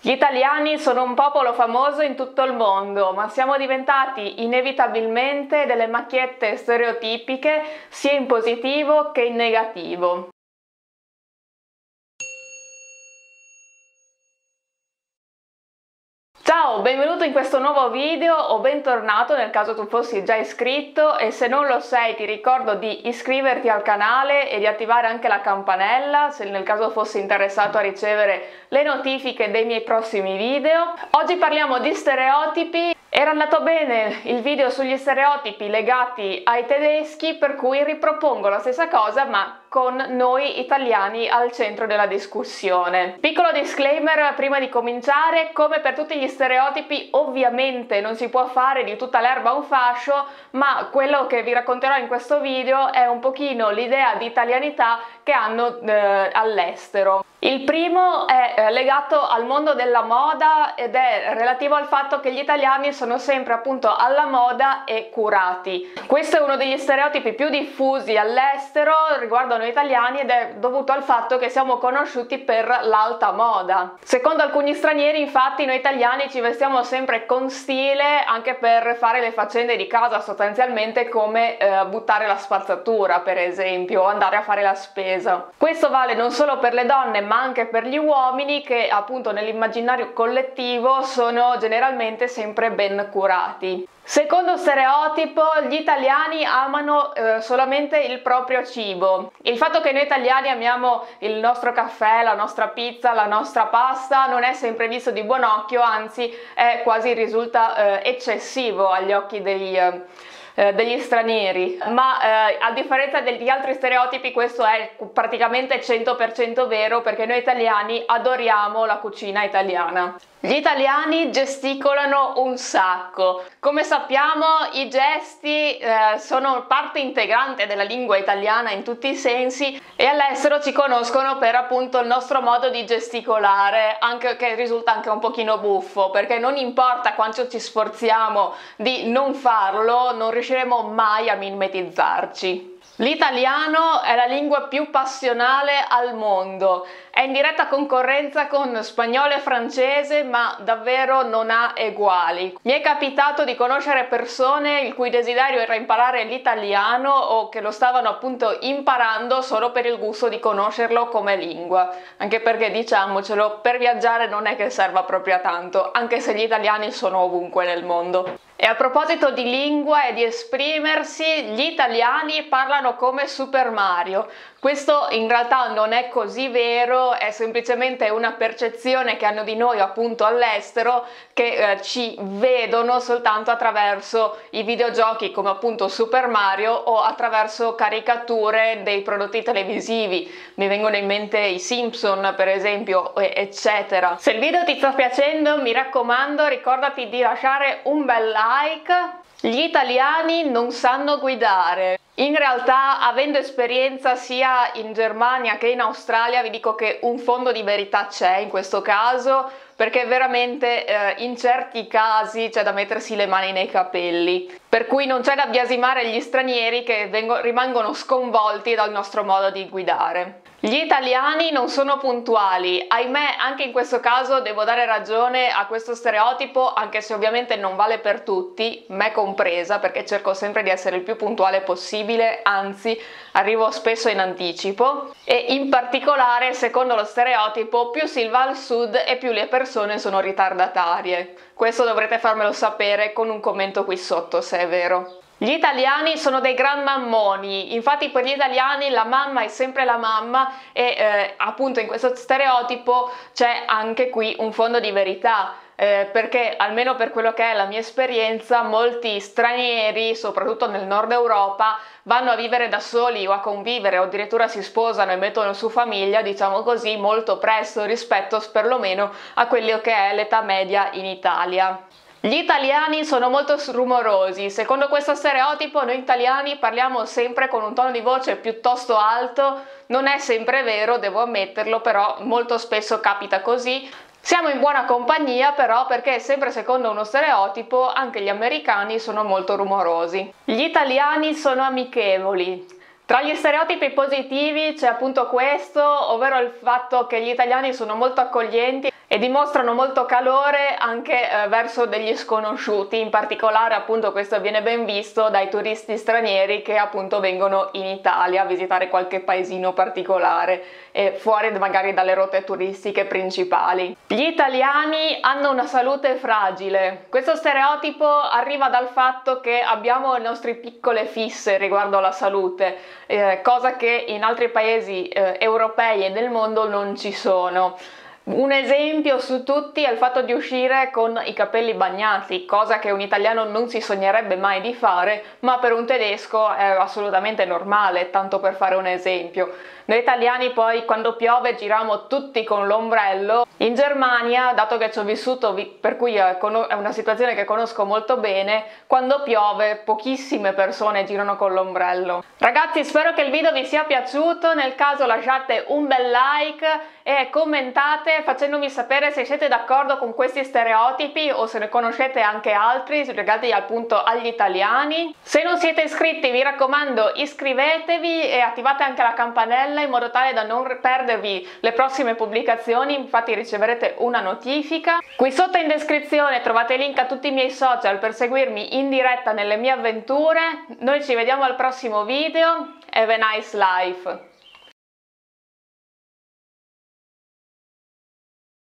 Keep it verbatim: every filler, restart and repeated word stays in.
Gli italiani sono un popolo famoso in tutto il mondo, ma siamo diventati inevitabilmente delle macchiette stereotipiche sia in positivo che in negativo. Ciao, benvenuto in questo nuovo video o bentornato nel caso tu fossi già iscritto, e se non lo sei ti ricordo di iscriverti al canale e di attivare anche la campanella se nel caso fossi interessato a ricevere le notifiche dei miei prossimi video. Oggi parliamo di stereotipi. Era andato bene il video sugli stereotipi legati ai tedeschi, per cui ripropongo la stessa cosa ma con noi italiani al centro della discussione. Piccolo disclaimer prima di cominciare: come per tutti gli stereotipi ovviamente non si può fare di tutta l'erba un fascio, ma quello che vi racconterò in questo video è un pochino l'idea di italianità che hanno eh, all'estero. Il primo è eh, legato al mondo della moda ed è relativo al fatto che gli italiani sono sempre appunto alla moda e curati. Questo è uno degli stereotipi più diffusi all'estero riguardo noi italiani ed è dovuto al fatto che siamo conosciuti per l'alta moda. Secondo alcuni stranieri, infatti, noi italiani ci vestiamo sempre con stile anche per fare le faccende di casa, sostanzialmente come eh, buttare la spazzatura, per esempio, o andare a fare la spesa. Questo vale non solo per le donne ma anche per gli uomini, che appunto nell'immaginario collettivo sono generalmente sempre ben curati. Secondo stereotipo, gli italiani amano eh, solamente il proprio cibo. Il fatto che noi italiani amiamo il nostro caffè, la nostra pizza, la nostra pasta non è sempre visto di buon occhio, anzi è quasi risulta eh, eccessivo agli occhi degli eh, degli stranieri, ma eh, a differenza degli altri stereotipi questo è praticamente cento per cento vero, perché noi italiani adoriamo la cucina italiana. Gli italiani gesticolano un sacco. Come sappiamo, i gesti eh, sono parte integrante della lingua italiana in tutti i sensi, e all'estero ci conoscono per appunto il nostro modo di gesticolare, anche che risulta anche un pochino buffo, perché non importa quanto ci sforziamo di non farlo, non riusciremo mai a mimetizzarci. L'italiano è la lingua più passionale al mondo, è in diretta concorrenza con spagnolo e francese, ma davvero non ha eguali. Mi è capitato di conoscere persone il cui desiderio era imparare l'italiano o che lo stavano appunto imparando solo per il gusto di conoscerlo come lingua, anche perché, diciamocelo, per viaggiare non è che serva proprio a tanto, anche se gli italiani sono ovunque nel mondo. E a proposito di lingua e di esprimersi, gli italiani parlano come Super Mario. Questo in realtà non è così vero, è semplicemente una percezione che hanno di noi appunto all'estero, che eh, ci vedono soltanto attraverso i videogiochi come appunto Super Mario o attraverso caricature dei prodotti televisivi. Mi vengono in mente i Simpson, per esempio, eccetera. Se il video ti sta piacendo, mi raccomando, ricordati di lasciare un bel like. Gli italiani non sanno guidare. In realtà, avendo esperienza sia in Germania che in Australia, vi dico che un fondo di verità c'è in questo caso, perché veramente eh, in certi casi c'è da mettersi le mani nei capelli, per cui non c'è da biasimare gli stranieri che vengo, rimangono sconvolti dal nostro modo di guidare. Gli italiani non sono puntuali, ahimè anche in questo caso devo dare ragione a questo stereotipo, anche se ovviamente non vale per tutti, me compresa, perché cerco sempre di essere il più puntuale possibile, anzi arrivo spesso in anticipo, e in particolare secondo lo stereotipo più si va al sud e più le persone sono ritardatarie. Questo dovrete farmelo sapere con un commento qui sotto se è vero. Gli italiani sono dei gran mammoni, infatti per gli italiani la mamma è sempre la mamma, e eh, appunto in questo stereotipo c'è anche qui un fondo di verità. Eh, perché almeno per quello che è la mia esperienza, molti stranieri, soprattutto nel nord Europa, vanno a vivere da soli o a convivere o addirittura si sposano e mettono su famiglia, diciamo così, molto presto rispetto perlomeno a quello che è l'età media in Italia. Gli italiani sono molto rumorosi. Secondo questo stereotipo noi italiani parliamo sempre con un tono di voce piuttosto alto. Non è sempre vero, devo ammetterlo, però molto spesso capita così. Siamo in buona compagnia però, perché sempre secondo uno stereotipo anche gli americani sono molto rumorosi. Gli italiani sono amichevoli. Tra gli stereotipi positivi c'è appunto questo, ovvero il fatto che gli italiani sono molto accoglienti e dimostrano molto calore anche eh, verso degli sconosciuti. In particolare appunto questo viene ben visto dai turisti stranieri che appunto vengono in Italia a visitare qualche paesino particolare e fuori magari dalle rotte turistiche principali. Gli italiani hanno una salute fragile. Questo stereotipo arriva dal fatto che abbiamo le nostre piccole fisse riguardo alla salute, eh, cosa che in altri paesi eh, europei e del mondo non ci sono. Un esempio su tutti è il fatto di uscire con i capelli bagnati, cosa che un italiano non si sognerebbe mai di fare, ma per un tedesco è assolutamente normale, tanto per fare un esempio. Noi italiani poi quando piove giriamo tutti con l'ombrello. In Germania, dato che ci ho vissuto, per cui è una situazione che conosco molto bene, quando piove pochissime persone girano con l'ombrello. Ragazzi, spero che il video vi sia piaciuto, nel caso lasciate un bel like e commentate facendomi sapere se siete d'accordo con questi stereotipi o se ne conoscete anche altri legati appunto agli italiani. Se non siete iscritti vi raccomando iscrivetevi e attivate anche la campanella in modo tale da non perdervi le prossime pubblicazioni, infatti riceverete una notifica. Qui sotto in descrizione trovate il link a tutti i miei social per seguirmi in diretta nelle mie avventure. Noi ci vediamo al prossimo video. Have a nice life!